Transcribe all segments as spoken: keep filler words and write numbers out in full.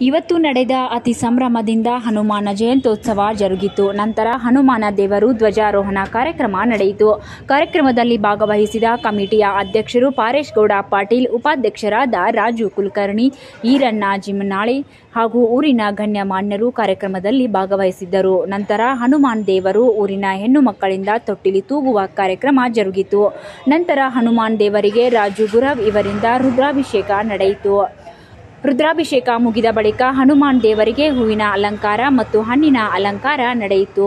ಇವತ್ತು ನಡೆದ ಅತಿ ಸಂಭ್ರಮದಿಂದ ಹನುಮಾನ ಜಯಂತ್ಯೋತ್ಸವ ಜರುಗಿತು. ನಂತರ ಹನುಮಾನ ದೇವರು ಧ್ವಜಾರೋಹಣ ಕಾರ್ಯಕ್ರಮ ನಡೆಯಿತು. ಕಾರ್ಯಕ್ರಮದಲ್ಲಿ ಭಾಗವಹಿಸಿದ ಕಮಿಟಿಯ ಅಧ್ಯಕ್ಷರು ಪಾರೇಶ್ ಗೌಡ ಪಾಟೀಲ್, ಉಪಾಧ್ಯಕ್ಷರಾದ ರಾಜು ಕುಲಕರ್ಣಿ, ಈರಣ್ಣ ಜಿಮನಾಳೆ ಹಾಗೂ ಊರಿನ ಗಣ್ಯಮಾನ್ಯರು ಕಾರ್ಯಕ್ರಮದಲ್ಲಿ ಭಾಗವಹಿಸಿದ್ದರು. ನಂತರ ಹನುಮಾನ್ ದೇವರು ಊರಿನ ಹೆಣ್ಣು ಮಕ್ಕಳಿಂದ ತೊಟ್ಟಿಲಿ ತೂಗುವ ಕಾರ್ಯಕ್ರಮ ಜರುಗಿತು. ನಂತರ ಹನುಮಾನ್ ದೇವರಿಗೆ ರಾಜು ಗುರವ್ ಇವರಿಂದ ರುದ್ರಾಭಿಷೇಕ ನಡೆಯಿತು. ರುದ್ರಾಭಿಷೇಕ ಮುಗಿದ ಬಳಿಕ ಹನುಮಾನ್ ದೇವರಿಗೆ ಹೂವಿನ ಅಲಂಕಾರ ಮತ್ತು ಹಣ್ಣಿನ ಅಲಂಕಾರ ನಡೆಯಿತು.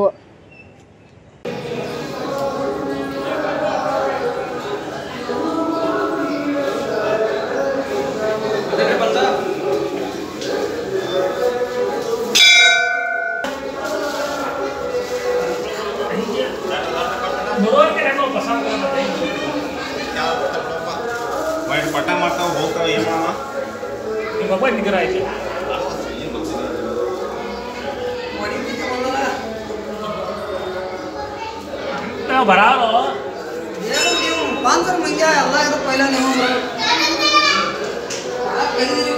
पटा मारता होता है मामा बाबा निकल आए थे ना भरा लो ये पांच सौ मंगा अल्लाह ये तो पहला नहीं होगा